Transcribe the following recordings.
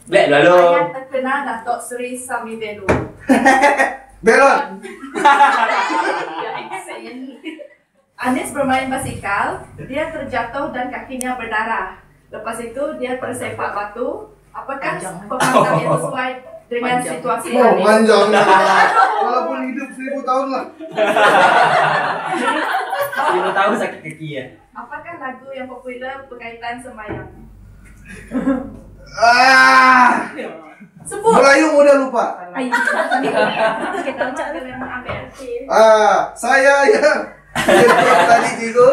Black lalu. Yang terkenal Datuk Seri Sami Belu. Belon. Anis bermain basikal, dia terjatuh dan kakinya berdarah. Lepas itu dia tersepak batu. Apakah pemandang itu sesuai dengan situasi Oh, Anis? panjang. Walaupun hidup 1000 tahun lah. 10 tahun sakit kaki ya. Apakah lagu yang popular berkaitan sembahyang? Sebut. Melayu mudah lupa. Kita cakap yang ambil. Saya yang tadi cikgu.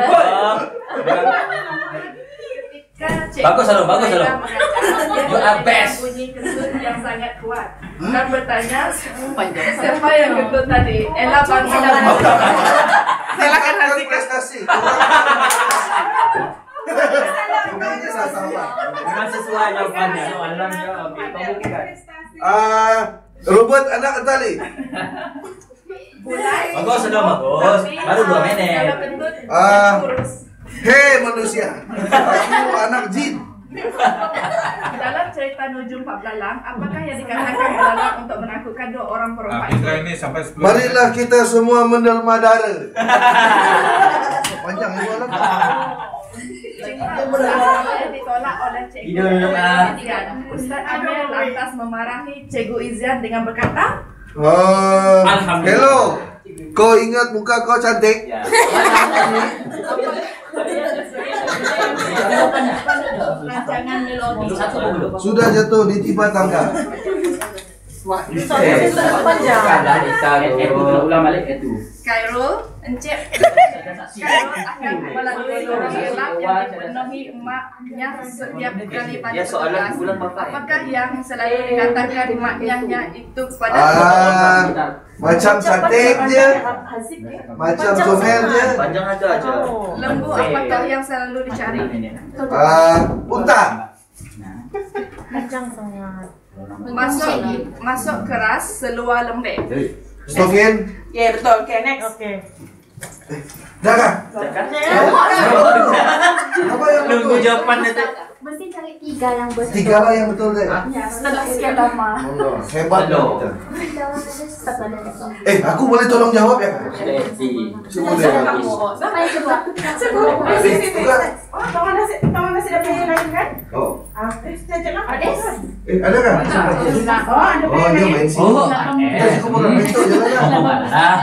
Bagus Alung, bagus Alung. You are best. Bunyi kentut yang sangat kuat. Dan bertanya siapa yang kentut tadi? Ella Bangsa dan Silakan nanti prestasi. Memang sesuai jawapannya. Alang jawab. Kamu bukan. Robert anak tali. Bagus sudah bagus. Baru 2 menit. Kalau kentut kurus. Hei manusia. Aku anak jin. Dalam cerita Nujum Pak Belalang, apakah yang dikatakan Belalang untuk menakutkan 2 orang perempuan itu? Ini sampai 10. Marilah kita semua mendelma darah. Panjang itu alam. Yang ditolak oleh Cikgu Izian. Ustaz Amir lantas memarahi Cikgu Izian dengan berkata, hello. Kau ingat muka kau cantik? Ya. rancangan melodi. Sudah jatuh di tiba tangga. Ulang balik itu. Khairul, Encik Khairul akan melalui lorong gelap yang dipenuhi emaknya setiap kali pada petugas. Apakah yang selalu dikatakan emaknya itu kepada Macam cantik je, macam comel je. Panjang aja. lembu? Apakah yang selalu dicari? Unta. Panjang sangat. Masuk keras, seluar lembek. Stokin. Ya betul. Okay, next. Okay. Jaga. Apa yang Nunggu betul? jawapan itu. Mesti cari 3 yang betul. 3 lah yang betul deh. Setelah sekian lama. Hebat loh. Tetap ada. Aku boleh tolong jawab ya? Semua deh. Saya coba. Taman nasi dah punya lain kan? Oh. Ada? Ada kan? Oh, Dia main sini. Oh, Kita cukup orang itu jalan lah.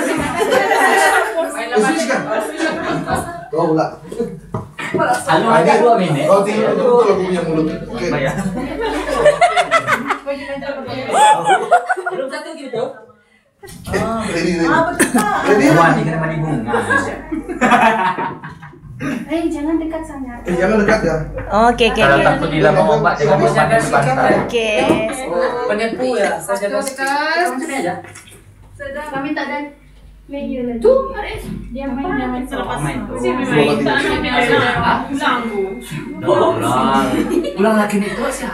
Sini kan? Kau pula. Alung ada 2 minit. Kau tinggal betul aku punya mulut. Oke. Belum satu gitu. Ready. Wah, ini kena mandi bunga. Jangan dekat sangat. Jangan dekat ya. Okay. Kalau takut di dalam obat, jangan berjaga di pantai. Okay. Penipu ya, saya jaga sini aja. Kami tak ada menu lagi. Tu, Aris. Dia main Selepas Si memang tak ulang lagi nih tuh sih.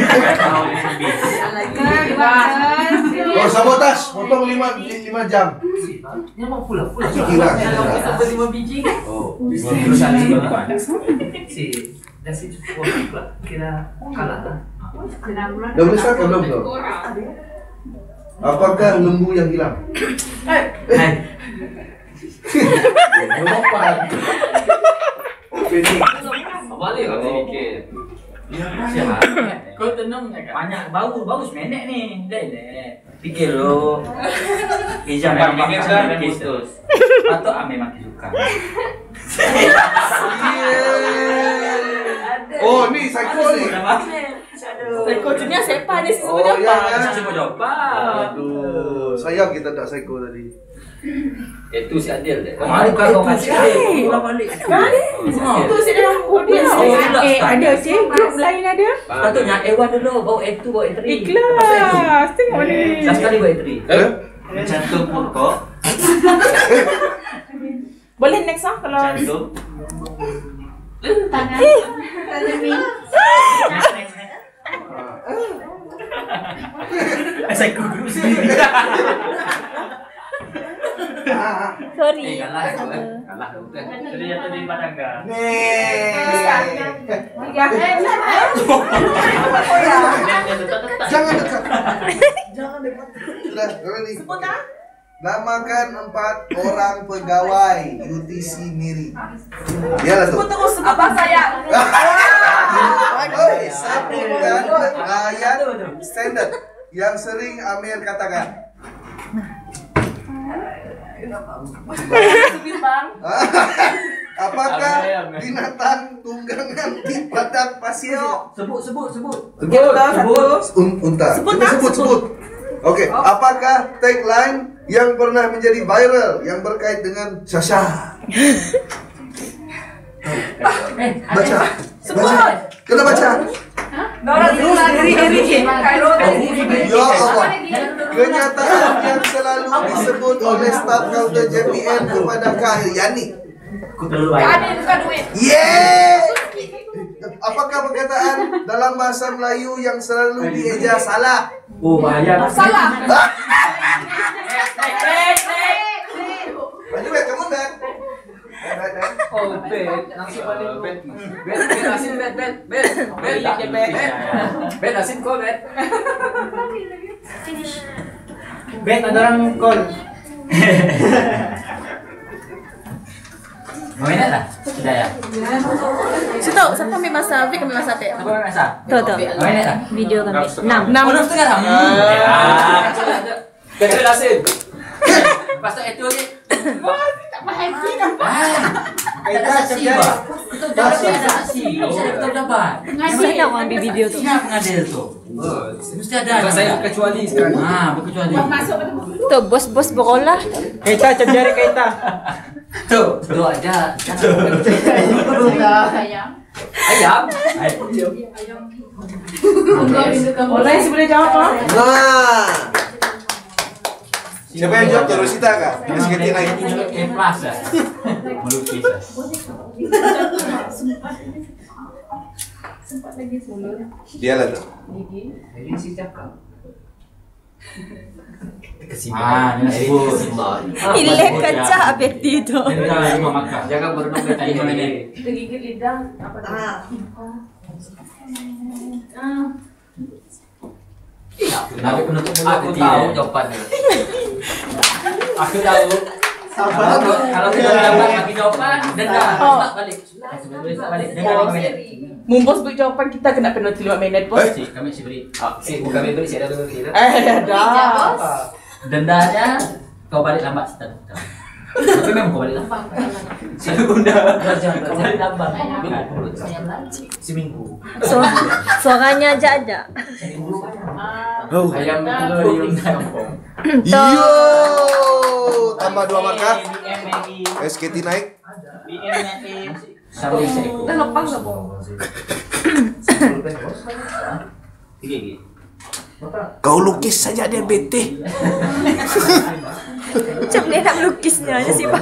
Oh, sabotas. Potong 5 jam. Dia mau pulang. Kira. 5 biji. Oh, terus ada si dari situ kira kalah. Dah boleh start ke belum tu? Apakah lembu yang hilang? Balik lah sedikit. Kau tenang banyak bagus menek nih. Fikir lo. Jangan fikir sekarang Kristus. Atau Ame makin suka. Oh, ni psycho ni. Coachnya siapa ni? Oh, ya kan? Semua jawapan. Aduh, sayang kita tak psycho tadi. Itu si Adil deh. Kemarin kau kasih Adil. Ulang balik. Itu si dalam audience. Ada je. Grup lain ada. Patutnya A1 dulu, bawa A2, bawa A3. Ikhlas. Tengok ni. Last kali bawa A3. Cantum pokok. Boleh next lah kalau. Cantum. Tangan. Saya guru sendiri. Sorry. Kalah aku kalah bukan. Jadi jatuh di padang kan. Nih. Sudah, ready? Sebut ah. Namakan 4 orang pegawai UTC Miri. Iyalah tuh. Sebut terus. Apa sayang? Oi, sebutkan ayat standard yang sering Amir katakan. Bintang. Apakah binatang tunggangan di padang pasir? Sebut. Unta. Sebut. Oke, apakah tagline yang pernah menjadi viral yang berkait dengan Sasha? Baca. Kena baca. Nora diri. Kairo Ya Allah. Kenyataan yang selalu disebut oleh staf counter JPM kepada Kahyani. Aku terlalu baik. Ada bukan duit. Yeay! Apakah perkataan dalam bahasa Melayu yang selalu dieja salah? Oh, bahaya. Salah. Maju, Bet, kamu, Bet. Oh, bet. Langsung balik. Bet, asin, bet. Bet, asin kau, bet. Bet, ada orang call. Mau minat tak? Sudah ya? Situ, siapa ambil masa? Vick ambil masa teh. Apa yang rasa? Tuh. Mau minat tak? Video kami. 6. 6.5. Bet, asin. Lepas tu itu lagi. Tak ada saksi bah. Kita dapat ada saksi. Kita dapat. Saya nak ambil video tu. Siapa pengadil tu? Mesti ada. Saya berkecuali sekarang. Berkecuali. Tu bos-bos berolah. Kaita jari kaita. Tu aja. Ayam. Ayam. Orang boleh jawab ah. Nah. Siapa yang jawab tuh? Rosita kah? SKT naik. Plus ya. Melukis. Dia lah tuh. Ini si cakap. Ini sebut. Ilek kaca abekti tu. Kita lima makan. Jangan berdua kita 5 menit. Gigit lidah. Apa tu? Aku penutup mulut. Aku tahu jawapannya. Aku tahu. Kalau kita dapat bagi jawapan, denda. Tak balik. Balik. Denda 5 menit. Mumpus buat jawapan kita kena penalti 5 minit bos. Kami si beri. Bukan beri, saya dah dengar kita. Dah. Dendanya kau balik lambat setengah. Tapi memang kau balik lambat. Satu bunda. Kau balik lambat. Seminggu. Suaranya aja. Oh. Ayam itu kampung. Yo, tambah 2 markah. SKT naik. Sampai seekor. Dah lepas dah bos. 3 Kau lukis saja dia bete. Macam dia nak melukisnya aja sih pak.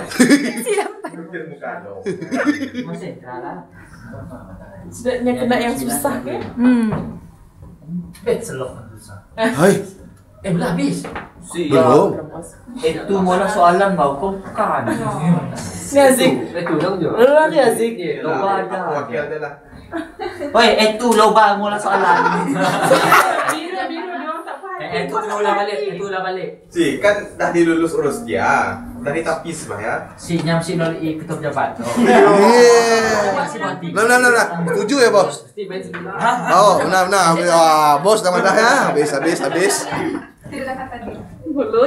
Masih kalah. Sedapnya kena yang susah ke? Bet selok susah. Hai. Belum habis. Belum. Itu mula soalan bau kau bukan. Ni Azik. Itu dong jo. Ni Azik. Loba aja. Wakil dia lah. Oi, itu loba mula soalan. Biru dia orang tak faham. Itu ulang balik. Si, kan dah dilulus urus dia. Tadi tapis bah ya. Si nyam si nol i ketua pejabat. Yeah. Nah. Setuju ya, Bos? Oh, benar. Ah, Bos dah madah ya. Habis. Tidak kata tadi. Mulut.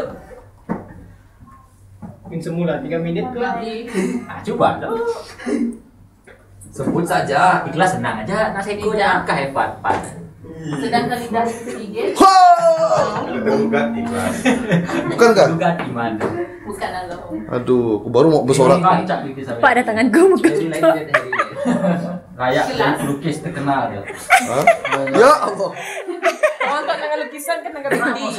Mungkin semula 3 minit ke? Coba dong. Sebut saja. Ikhlas senang aja. Nasiko aja angka hebat. Sedangkan lidah sedikit. Gugat ikhlas. Bukan kah? Juga di mana? Bukan Allah. Aduh, aku baru mau bersorak. Pak ada tangan gue muka. Rayak dan pelukis terkenal dia. Hah? Ya Allah. Orang tak dengan lukisan kan dengan bindi.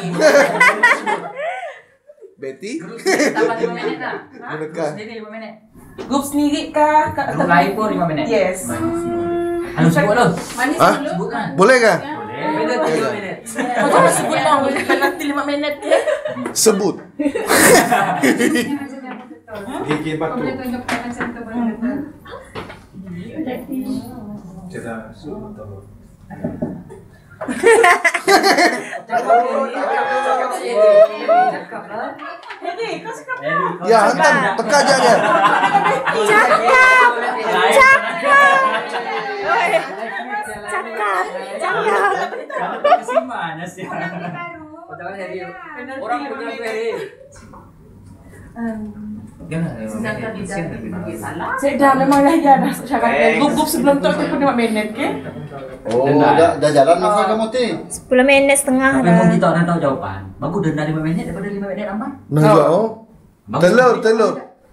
Betty? Tambah 5 minit lah. Menit kah? Sendiri 5 menit. Grup sendiri kah? Grup lain pun 5 menit. Yes. Anu sebut lo. Manis Hah? dulu. Sebutkan. Boleh kah? Boleh. 3 minit. Kau jangan sebut dong. Nanti 5 minit ya. Sebut. Gigi batu. Boleh tunjukkan satu benar. Cerita suruh tahu. Heri, kau cakap Ya, hantam. Tekan je dia. Mana sih? Orang punya tu Heri. Saya dah memang dah cakap gup sebelum tu 5 minit ke? Oh, dah jalan masa kamu ti. 10 minit setengah Tapi mau dah. kita nak tahu jawapan. Bagus denda 5 minit daripada 5 minit aman. Nah, telur.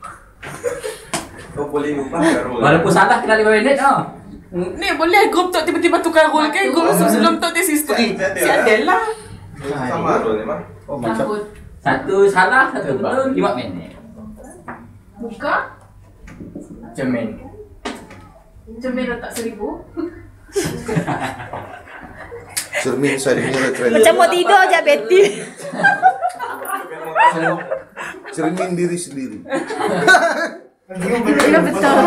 Kau boleh lupa Karol. Walaupun salah kena 5 minit Ni boleh grup tu tiba-tiba tukar role ke? Grup sebelum tu dia sister. Si Adela. Sama Karol memang. Oh, macam Satu salah, satu betul, 5 minit. Buka. Cermin. Cermin letak 1000. Cermin saya punya trailer. Macam mau tidur je Betty. Cermin diri sendiri. Ya betul.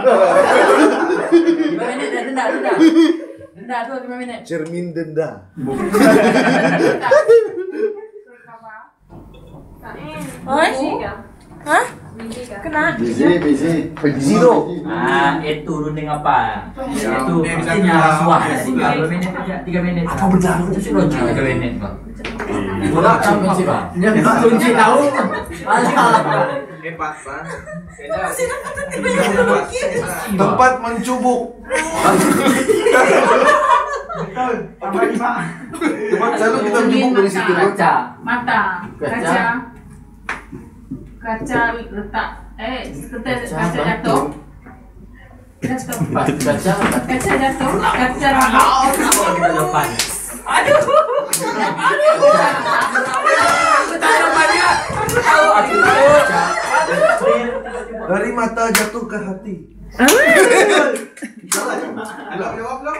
5 minit dah denda. Denda tu 5 minit. Cermin denda. Oi? Hah? Kena? busy. Zero. Itu runding apa? Itu mestinya suah. 3 minit aja, 3 minit. Apa berjalan? Itu sih logik 3 minit, Bang. Bola kunci Pak. Jangan kunci tahu. Hebat, Pak. Tempat mencubuk. Tempat selalu kita mencubuk dari situ. Kaca. Mata. Kaca letak. Kaca jatuh. Kaca jatuh. Kaca Kita jawapan. Dari mata jatuh ke hati. Jawab belum?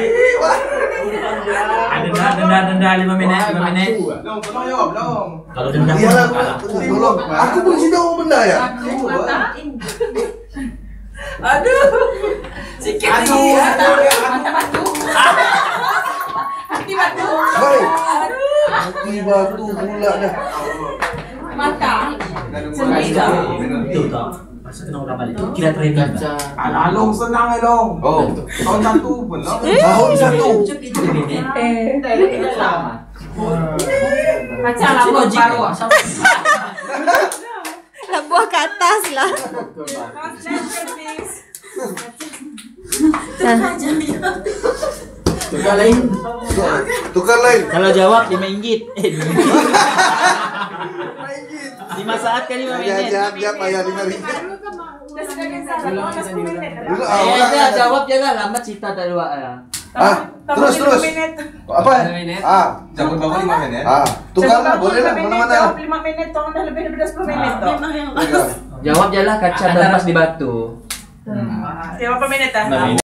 Denda 5 minit. Belum, tolong jawab belum. Kalau denda Iya lah, kalah. tolong. Aku pun sih tahu benda ya. Aduh. Sikit lagi. Mata batu. Hati batu. Baik. Hati batu pula dah. Mata. Itu tau. Masa kena orang balik. Kira training. Along senang Along. Oh, Tahun satu pun lah. tahun satu. Kaca lama baru. Nak buah ke atas lah. Tukar lain. Tukar lain. Kalau jawab RM5. 5 saat kali 5 minit. Jap, ayah 5 ringgit. Dulu Dah jawab je lah, lambat cerita tak luar lah. terus. Apa? Jawab bawah 5 minit. Tukar lah, boleh lah, mana-mana. 5 minit, orang dah lebih daripada 10 minit. Jawab je lah kaca terlepas di batu. Ya, berapa minit dah?